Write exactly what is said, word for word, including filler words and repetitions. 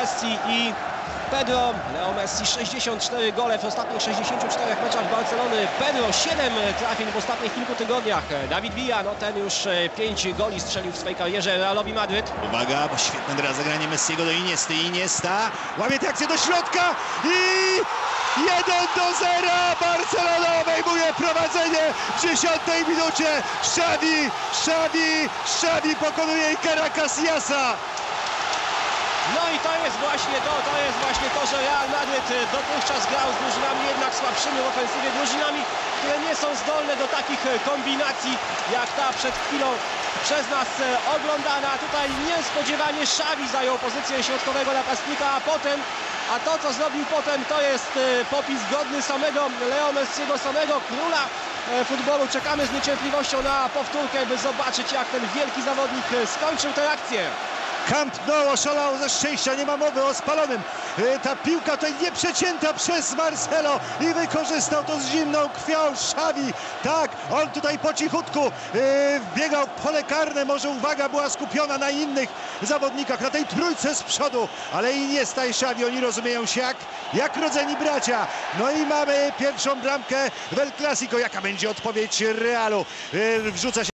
Messi i Pedro. Leo Messi sześćdziesiąt cztery gole w ostatnich sześćdziesięciu czterech meczach Barcelony. Pedro siedem trafień w ostatnich kilku tygodniach. Dawid Villa, no ten już pięć goli strzelił w swojej karierze Realowi Madryt. Uwaga, bo świetne teraz zagranie Messiego do Iniesty. Iniesta łamie tę akcję do środka i jeden do zera. Barcelona obejmuje prowadzenie w dziesiątej minucie. Xavi, Xavi, Xavi pokonuje Ikera Casillasa. No i to jest właśnie to, to jest właśnie to, że Real Madryt dotychczas grał z drużynami jednak słabszymi w ofensywie, drużynami, które nie są zdolne do takich kombinacji jak ta przed chwilą przez nas oglądana. Tutaj niespodziewanie Xavi zajął pozycję środkowego napastnika, a potem, a to co zrobił potem, to jest popis godny samego Leo Messiego, samego króla futbolu. Czekamy z niecierpliwością na powtórkę, by zobaczyć, jak ten wielki zawodnik skończył tę akcję. Camp Nou oszalał ze szczęścia, nie ma mowy o spalonym. Ta piłka tutaj nieprzecięta przez Marcelo i wykorzystał to z zimną krwią Xavi. Tak, on tutaj po cichutku wbiegał w pole karne, może uwaga była skupiona na innych zawodnikach, na tej trójce z przodu, ale Iniesta i Xavi, oni rozumieją się jak, jak rodzeni bracia. No i mamy pierwszą bramkę w El Clasico. Jaka będzie odpowiedź Realu? Wrzuca się